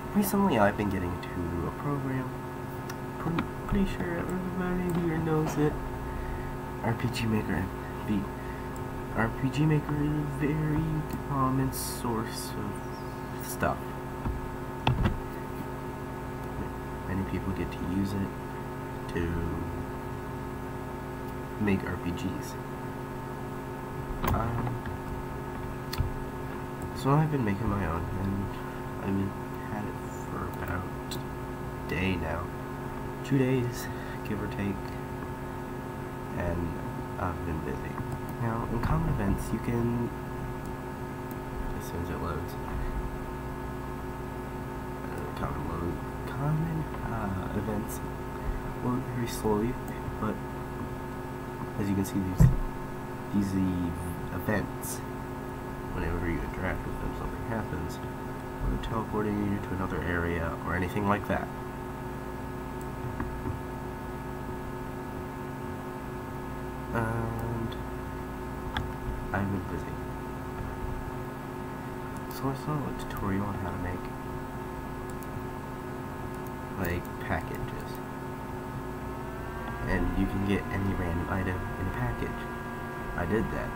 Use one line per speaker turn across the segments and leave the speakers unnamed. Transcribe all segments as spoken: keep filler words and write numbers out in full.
recently I've been getting into a program, pretty, pretty sure everybody here knows it, R P G Maker. The R P G Maker is a very common source of stuff. Many people get to use it to make R P Gs. Um, so I've been making my own, and I've been, had it for about a day now. Two days, give or take, and I've been busy. Now, in common events, you can, as soon as it loads, uh, common load, common uh, events load very slowly, but as you can see, these these events, whenever you interact with them, something happens, whether teleporting you to another area or anything like that. And I've been busy, so I saw a tutorial on how to make like packages, and you can get any random item in a package. I did that.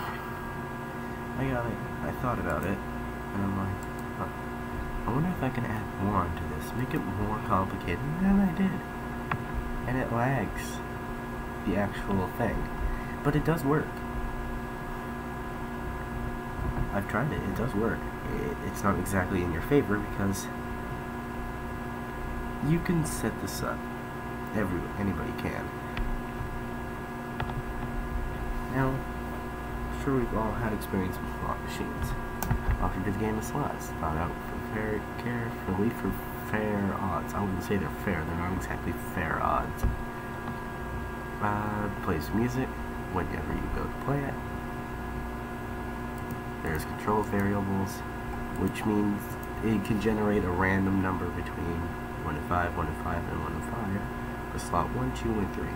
I got it. I thought about it, and I'm like, huh, I wonder if I can add more onto this, make it more complicated, and I did. And it lags the actual thing, but it does work. I've tried it. It does work. It, it's not exactly in your favor because you can set this up. Every anybody can. Now, I'm sure we've all had experience with slot machines. Often the game of slots, thought out for fair, carefully for fair odds. I wouldn't say they're fair, they're not exactly fair odds. Uh, plays music whenever you go to play it. There's control variables, which means it can generate a random number between one and five, one and five, and one and five for slot one, two, and three.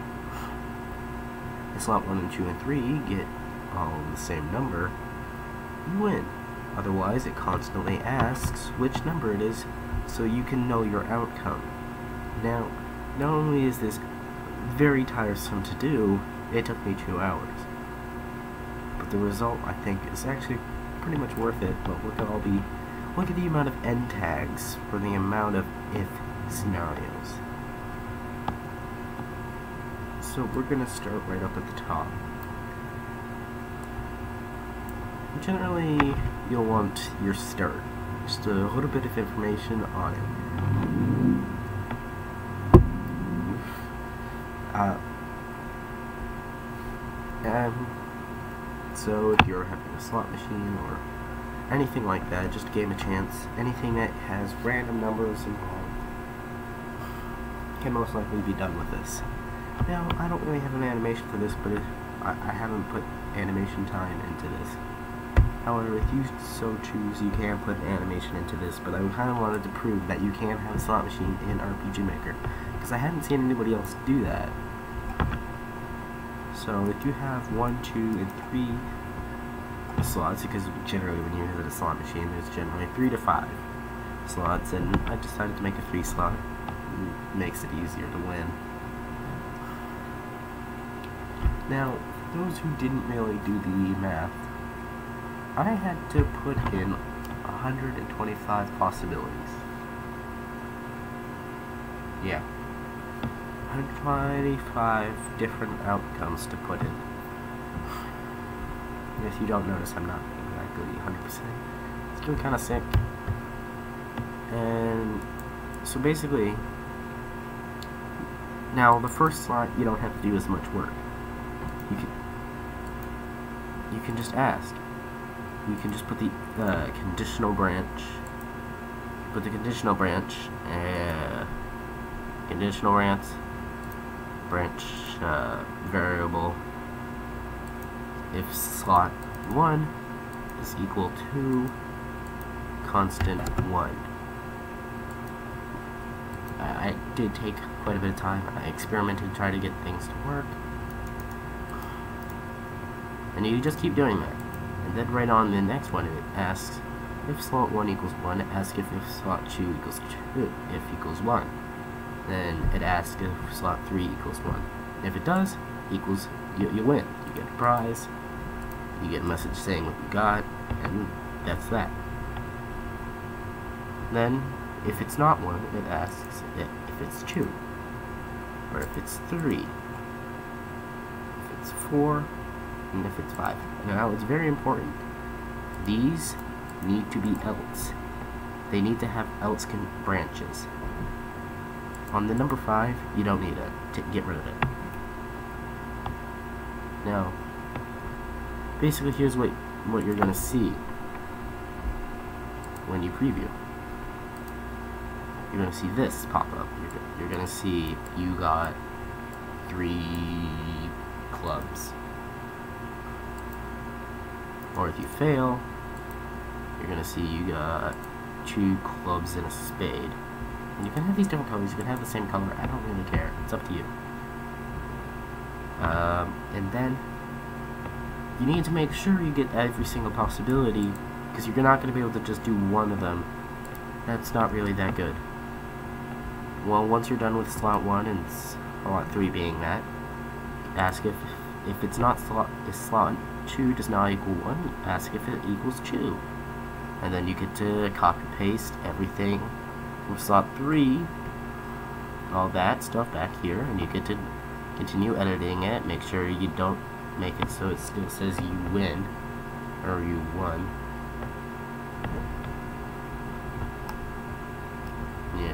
If slot one and two and three get all the same number, you win. Otherwise, it constantly asks which number it is so you can know your outcome. Now, not only is this very tiresome to do, it took me two hours. But the result, I think, is actually pretty much worth it. But look at all the, look at the amount of end tags for the amount of if scenarios. So we're gonna start right up at the top. Generally, you'll want your start, just a little bit of information on it. Uh, and so if you're having a slot machine or anything like that, just game a chance, anything that has random numbers involved can most likely be done with this. Now, I don't really have an animation for this, but if, I, I haven't put animation time into this. However, if you so choose, you can put an animation into this, but I kind of wanted to prove that you can have a slot machine in R P G Maker, because I hadn't seen anybody else do that. So if you have one, two, and three slots, because generally when you visit a slot machine, there's generally three to five slots, and I decided to make a three slot. It makes it easier to win. Now, for those who didn't really do the math, I had to put in one hundred twenty-five possibilities. Yeah. one hundred twenty-five different outcomes to put in. And if you don't notice, I'm not exactly one hundred percent. It's getting kind of sick. And so basically, now the first slot, you don't have to do as much work. You can, you can just ask. You can just put the uh, conditional branch, put the conditional branch, uh, conditional branch, branch uh, variable, if slot one is equal to constant one. I, I did take quite a bit of time. I experimented, tried to get things to work. And you just keep doing that. And then right on the next one it asks if slot one equals one, ask if, if slot two equals two, if equals one. Then it asks if slot three equals one. If it does, equals, you, you win. You get a prize, you get a message saying what you got, and that's that. Then, if it's not one, it asks if it's two, or if it's three, if it's four, and if it's five. Now, it's very important. These need to be else. They need to have else can branches. On the number five, you don't need it. To get rid of it. Now, basically, here's what what you're gonna see when you preview. You're gonna see this pop up. You're, you're gonna see you got three clubs. Or if you fail, you're gonna see you got two clubs and a spade. And you can have these different colors, you can have the same color, I don't really care, it's up to you. Um, and then, you need to make sure you get every single possibility, because you're not going to be able to just do one of them. That's not really that good. Well, once you're done with slot one and slot three being that, ask if if it's not slot, if slot two does not equal one, ask if it equals two. And then you get to copy paste everything from slot three, all that stuff back here, and you get to continue editing it. Make sure you don't make it so it still says you win or you won. Yeah.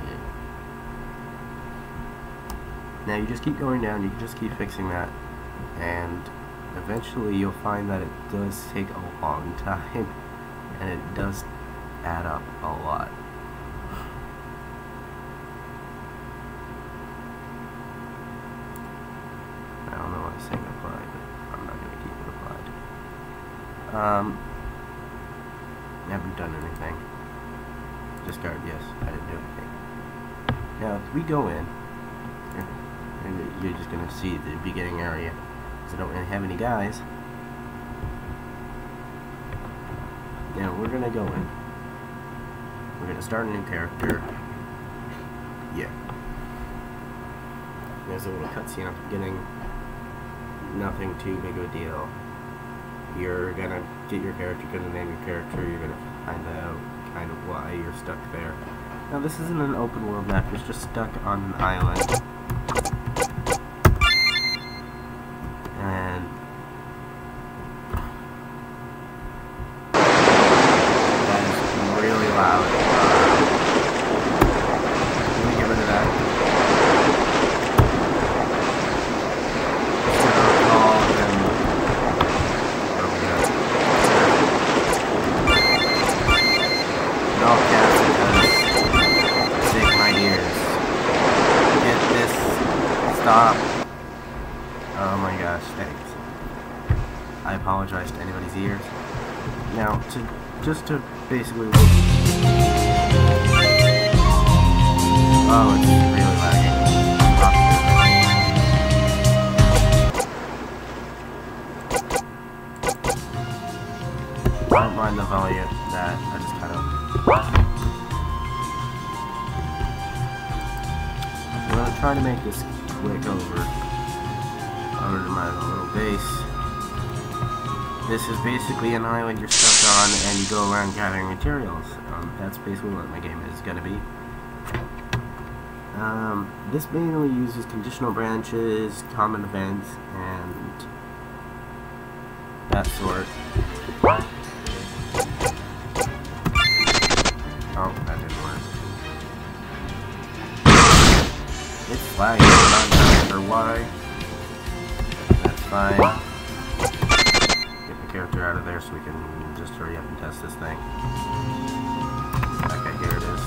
Now you just keep going down, you can just keep fixing that, and eventually you'll find that it does take a long time, and it does add up a lot. I don't know why I'm saying apply, but I'm not going to keep it applied. Um, haven't done anything. Discard, yes, I didn't do anything. Now, if we go in, and you're just going to see the beginning area, because I don't really have any guys. Now, we're going to go in. We're going to start a new character. Yeah. There's a little cutscene at the beginning. Nothing too big of a deal. You're going to get your character, you're going to name your character, you're going to find out kind of why you're stuck there. Now, this isn't an open world map, it's just stuck on an island. And that is really loud. Let me get rid of that. Just gonna call him. Where we go? And all caps because save my ears. Get this. Stop. Oh my gosh, thanks. I apologize to anybody's ears. Now, to just to basically look. Oh, it's really lagging. I don't mind the volume that I just kind of. I'm gonna try to make this quick over. Over to my little base. This is basically an island you're stuck on, and you go around gathering materials. Um, that's basically what my game is going to be. Um, this mainly uses conditional branches, common events, and that sort. Oh, that didn't work. It's lagging, I'm not sure why. Fine. Get the character out of there so we can just hurry up and test this thing. Okay, here it is.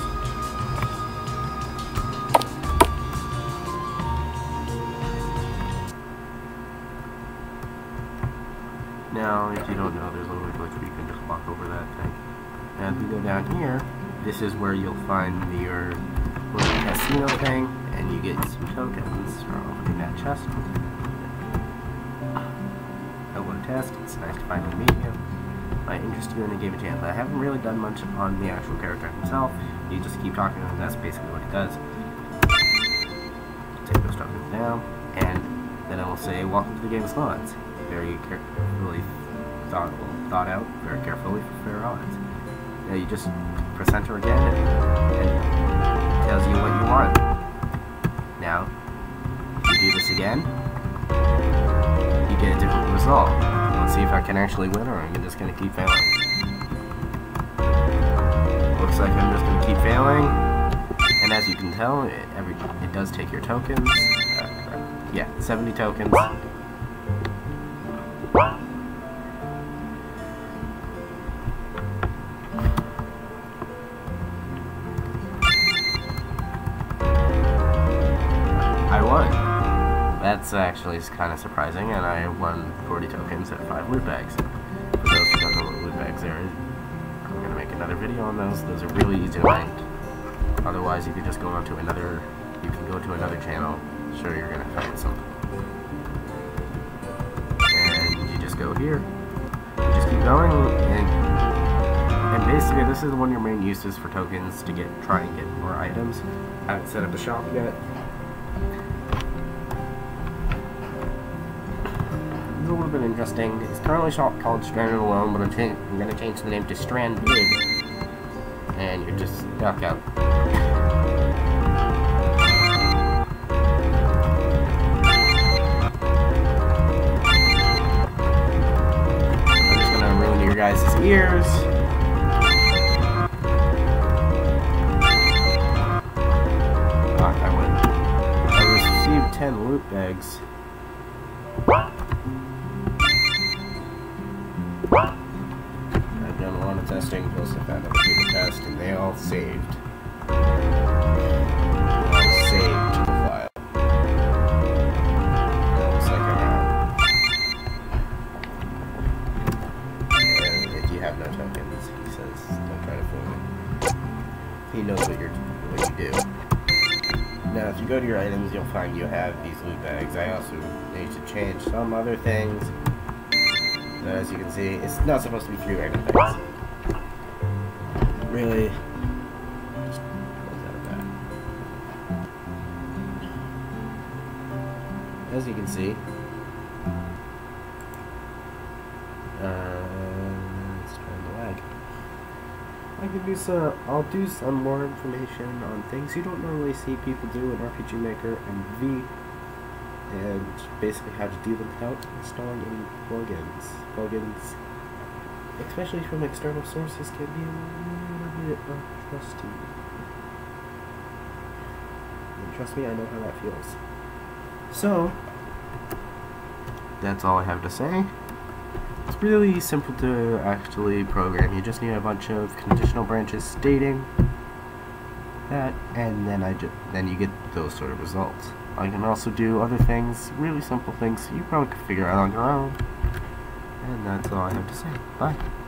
Now, if you don't know, there's a little glitch where you can just walk over that thing. And if you go down here, this is where you'll find your little casino thing, and you get some tokens from opening that chest. Hello test, it's nice to finally meet you. might interest you in a game of chance. I haven't really done much on the actual character himself. You just keep talking to him, that's basically what he does. Take those tokens down, and then it will say, welcome to the game of slots. Very carefully thought, thought out, very carefully for fair odds. Now you just press enter again, and, and it tells you what you want. Now, you do this again, you get a different result. Let's see if I can actually win, or I'm just going to keep failing. Looks like I'm just going to keep failing, and as you can tell, it, every, it does take your tokens. Uh, yeah, seventy tokens. I won. That's actually kind of surprising, and I won forty tokens at five loot bags. For those who don't know what loot bags are, I'm going to make another video on those. Those are really easy to find. Otherwise, you could just go on to another, you can go to another channel, sure you're going to find something. And you just go here, you just keep going, and, and basically this is one of your main uses for tokens to get, try and get more items. I haven't set up a shop yet. It's a little bit interesting. It's currently shop called Stranded Alone, but I'm, I'm going to change the name to Stranded. And you just duck out. I'm just going to ruin your guys' ears. Ah, I win. I received ten loot bags. I've done a lot of testing, plus I found other people test, and they all saved. They all saved to the file. That looks like I'm out. And if you have no tokens, he says, don't try to fool me. He knows what you're, what you do. Now, if you go to your items, you'll find you have these loot bags. I also need to change some other things. But as you can see, it's not supposed to be three random things. Really, just close out of that. As you can see, uh, it's trying to lag. I can do some, I'll do some more information on things you don't normally see people do in R P G Maker and V, and basically how to do them without installing any plugins. Plugins, especially from external sources, can be a little bit untrusty. And trust me, I know how that feels. So, that's all I have to say. It's really simple to actually program. You just need a bunch of conditional branches stating that, and then I just then you get those sort of results. I can also do other things, really simple things, you probably could figure out on your own. And that's all I have to say. Bye.